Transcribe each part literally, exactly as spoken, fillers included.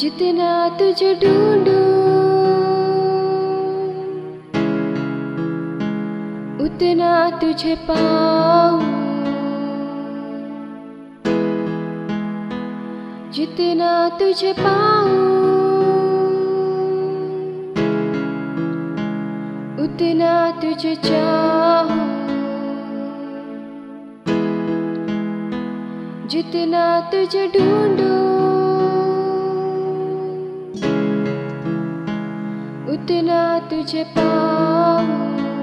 जितना तुझे ढूंढूं उतना तुझे पाऊं, जितना तुझे पाऊं उतना तुझे चाहूं, जितना तुझे ढूंढूं उतना तुझे पाऊं,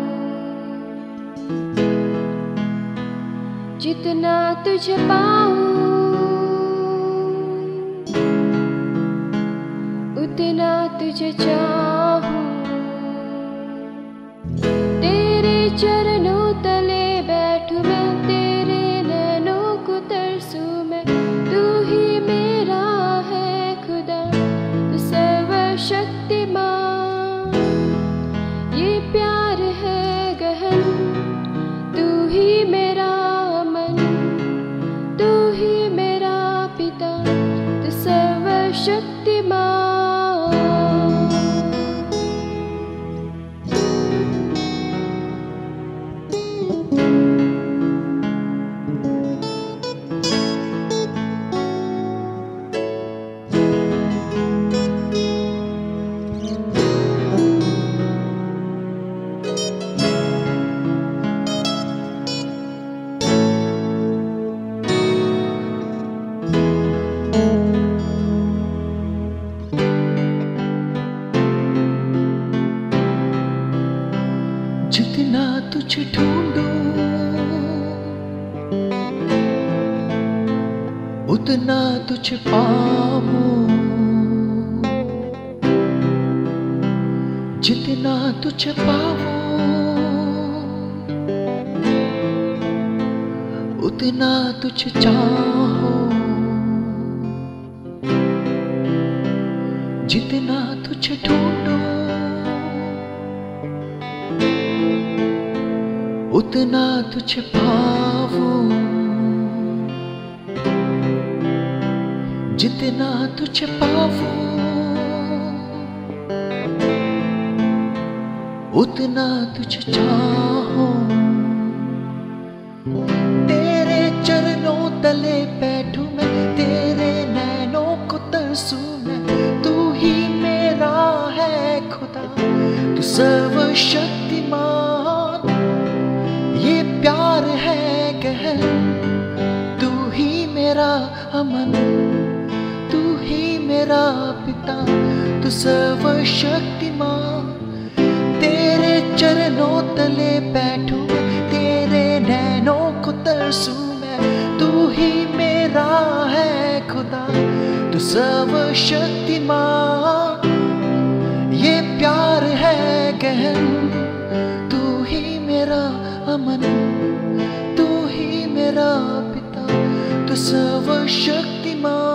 जितना तुझे पाऊं उतना तुझे चाहूं। तेरे चरणों तले बैठूं मैं, तेरे नैनों को तरसूं मैं, तू ही मेरा है खुदा, तू सर्वशक्तिमान। ये प्यार है गहन, तू ही मेरा मन, तू ही मेरा पिता, तू सर्वशक्तिमान। जितना तुझे ढूंढूं उतना तुझे पाऊं, जितना तुझे पाऊं उतना तुझे चाहूं, जितना तुझे ढूंढूं उतना तुझे पाऊं, जितना तुझे पाऊं उतना तुझे चाहूं। तेरे चरणों तले बैठूं मैं, तेरे नैनों को तरसूं मैं, तू ही मेरा है खुदा, तू सर्वशक्तिमान। ये प्यार है गहन, तू ही मेरा अमन, तू ही मेरा पिता, तू सर्वशक्तिमान। तेरे चरणों तले बैठूं मैं, तेरे नैनों को तरसूं मैं, तू ही मेरा है खुदा, तू सर्वशक्तिमान। ये प्यार है गहन, तू ही मेरा अमन, तू ही मेरा पिता, तू सर्वशक्तिमान।